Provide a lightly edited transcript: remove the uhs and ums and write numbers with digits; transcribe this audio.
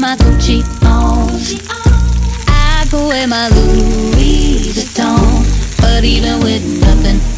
my Gucci on. I could wear my Louis Vuitton, but even with nothing